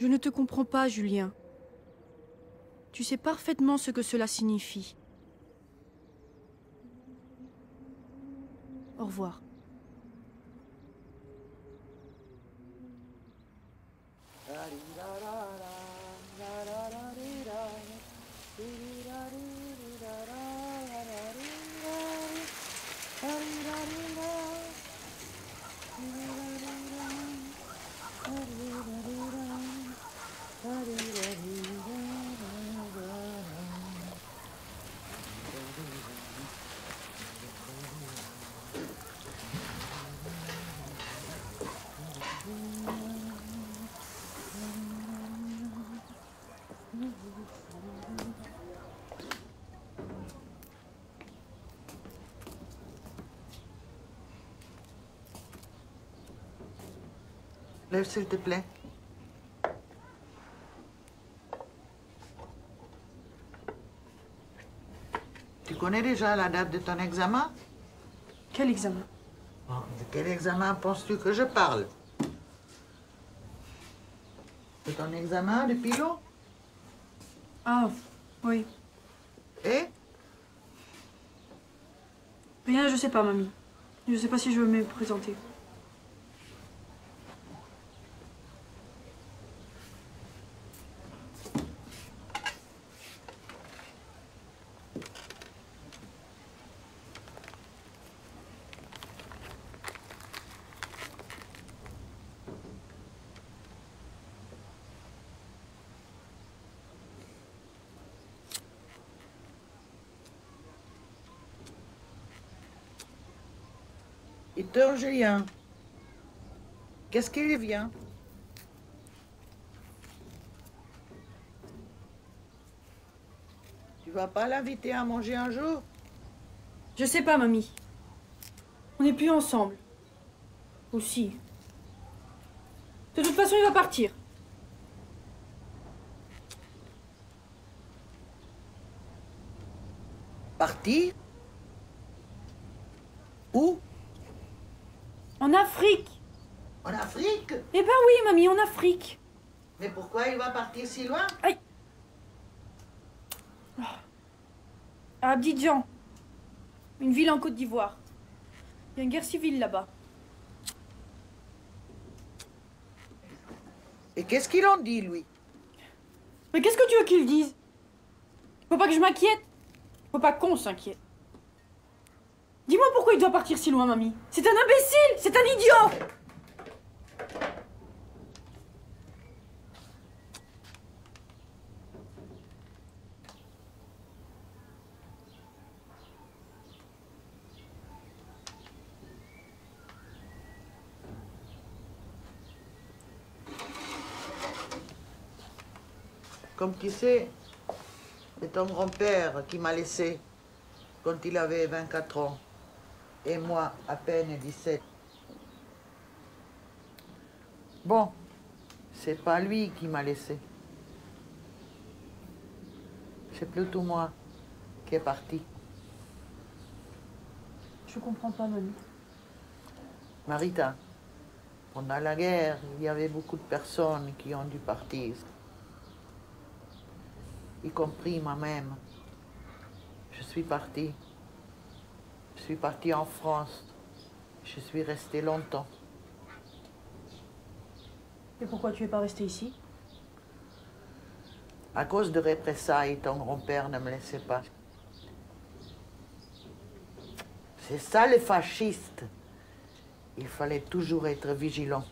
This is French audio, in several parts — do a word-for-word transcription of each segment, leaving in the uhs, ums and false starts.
Je ne te comprends pas, Julien. Tu sais parfaitement ce que cela signifie. Au revoir. Lève, s'il te plaît. Tu connais déjà la date de ton examen? Quel examen? Bon, de quel examen penses-tu que je parle? De ton examen de pilote? Ah, oui. Et? Rien, je sais pas, mamie. Je sais pas si je veux me présenter. Victor Julien, qu'est-ce qui lui vient? Tu vas pas l'inviter à manger un jour? Je sais pas, mamie. On n'est plus ensemble. Aussi. De toute façon, il va partir. Partir? Où? En Afrique. En Afrique? Eh ben oui, mamie, en Afrique. Mais pourquoi il va partir si loin? Aïe. À Abidjan. Une ville en Côte d'Ivoire. Il y a une guerre civile là-bas. Et qu'est-ce qu'il en dit, lui? Mais qu'est-ce que tu veux qu'il dise? Faut pas que je m'inquiète. Faut pas qu'on s'inquiète. Dis-moi pourquoi il doit partir si loin, mamie. C'est un imbécile. C'est un idiot. Comme tu sais, c'est ton grand-père qui m'a laissé quand il avait vingt-quatre ans et moi à peine dix-sept. Bon, c'est pas lui qui m'a laissé. C'est plutôt moi qui est parti. Je comprends pas, mamie. Marita, pendant la guerre, il y avait beaucoup de personnes qui ont dû partir. Y compris moi-même. Je suis partie. Je suis partie en France. Je suis restée longtemps. Et pourquoi tu es pas resté ici? À cause de représailles, ton grand-père ne me laissait pas. C'est ça les fascistes. Il fallait toujours être vigilant.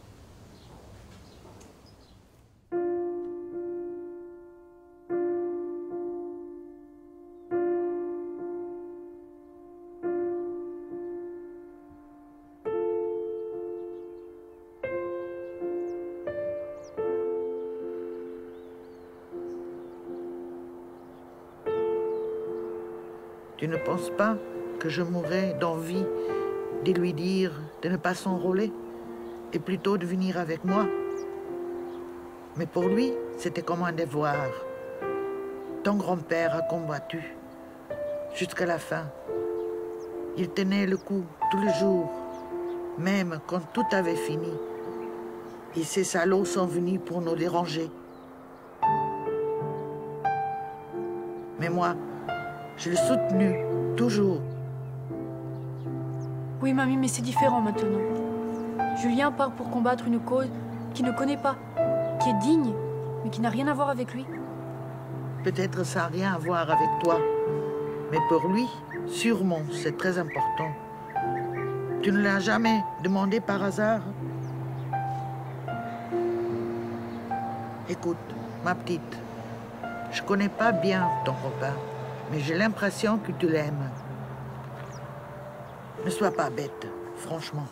Tu ne penses pas que je mourrais d'envie de lui dire de ne pas s'enrôler et plutôt de venir avec moi? Mais pour lui, c'était comme un devoir. Ton grand-père a combattu jusqu'à la fin. Il tenait le coup tous les jours, même quand tout avait fini. Et ces salauds sont venus pour nous déranger. Mais moi, je l'ai soutenu, toujours. Oui, mamie, mais c'est différent maintenant. Julien part pour combattre une cause qu'il ne connaît pas, qui est digne, mais qui n'a rien à voir avec lui. Peut-être ça n'a rien à voir avec toi, mais pour lui, sûrement, c'est très important. Tu ne l'as jamais demandé par hasard? Écoute, ma petite, je connais pas bien ton copain, mais j'ai l'impression que tu l'aimes. Ne sois pas bête, franchement.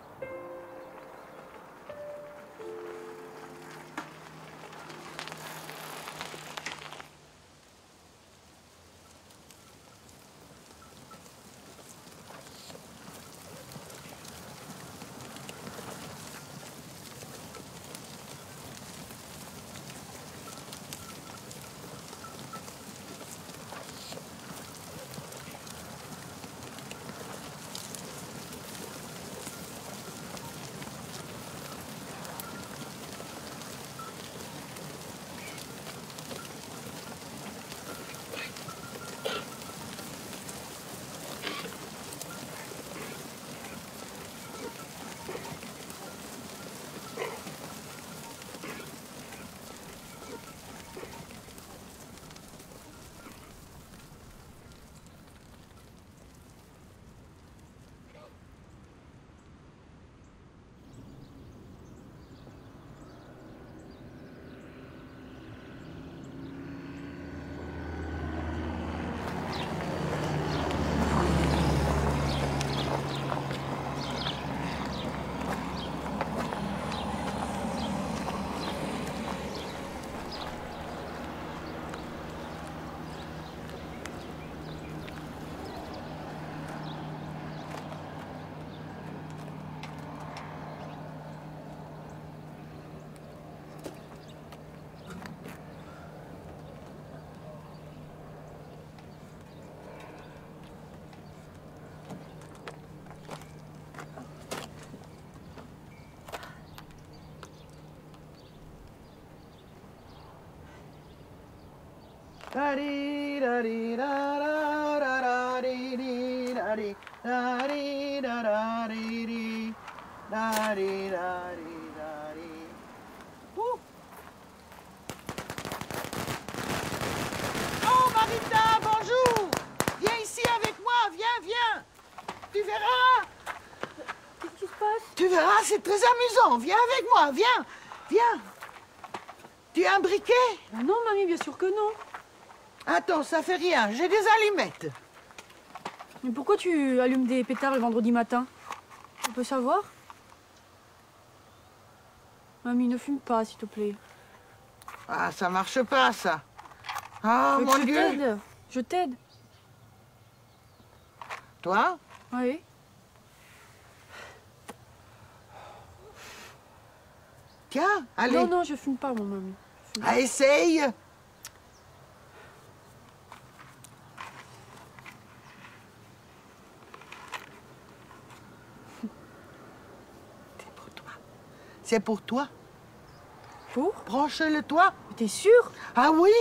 Oh, Marita, bonjour! Viens ici avec moi, viens, viens! Tu verras! Qu'est-ce qui se passe? Tu verras, c'est très amusant. Viens avec moi, viens, viens. Tu as un briquet? Ah non, mamie, bien sûr que non. Attends, ça fait rien, j'ai des allumettes. Mais pourquoi tu allumes des pétards le vendredi matin? On peut savoir? Mamie, ne fume pas, s'il te plaît. Ah, ça marche pas, ça. Ah, Tu veux mon que je Dieu. t'aide? Je t'aide. Toi? Oui. Tiens, allez. Non, non, je fume pas, mon mamie. Je fume Ah, essaye. C'est pour toi. C'est pour toi. Pour? Branche-le toi. Mais t'es sûre? Ah oui?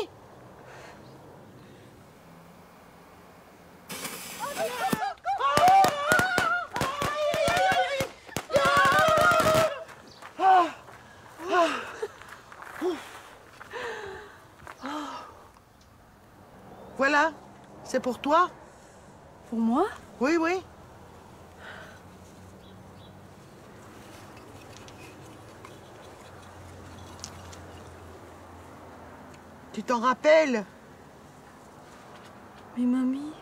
Voilà, c'est pour toi. Pour moi? Oui, oui. Tu t'en rappelles? Mais mamie...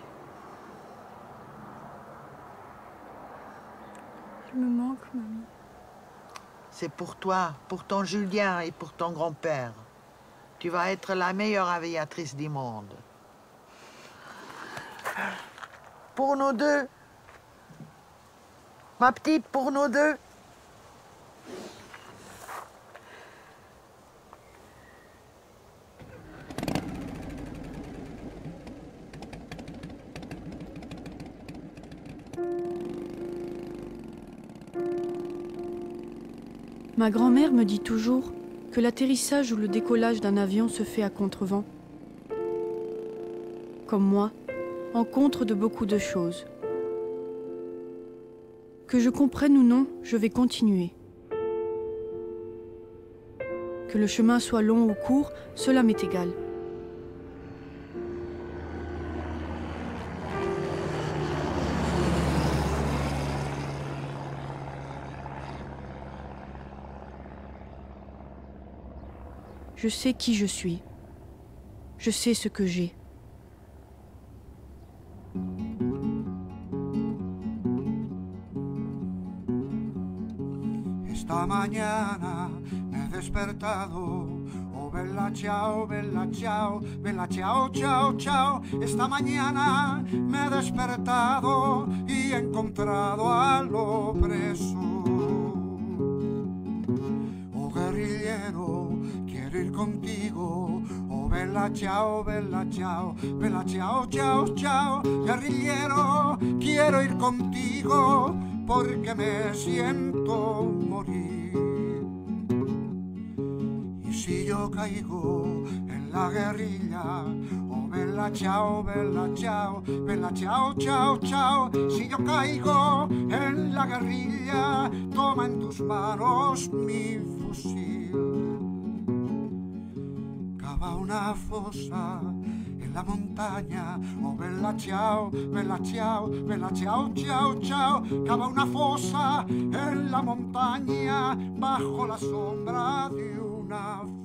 Il me manque, mamie. C'est pour toi, pour ton Julien et pour ton grand-père. Tu vas être la meilleure aviatrice du monde. Pour nous deux. Ma petite, pour nous deux. Ma grand-mère me dit toujours que l'atterrissage ou le décollage d'un avion se fait à contrevent. Comme moi, en contre de beaucoup de choses. Que je comprenne ou non, je vais continuer. Que le chemin soit long ou court, cela m'est égal. Je sais qui je suis. Je sais ce que j'ai. Esta mañana me he despertado, oh bella ciao, bella ciao, bella ciao, ciao, ciao. Esta mañana me he despertado y he encontrado al opresor. Oh guerrillero, quiero ir contigo, oh bella ciao, bella ciao, bella ciao, ciao, ciao. Guerrillero, quiero ir contigo porque me siento morir. Y si yo caigo en la guerrilla, oh bella ciao, bella ciao, bella ciao, ciao, ciao. Si yo caigo en la guerrilla, toma en tus manos mi fusil. Cava una fosa en la montaña, oh bella ciao, bella ciao, bella ciao, ciao, ciao. Cava una fosa en la montaña bajo la sombra de una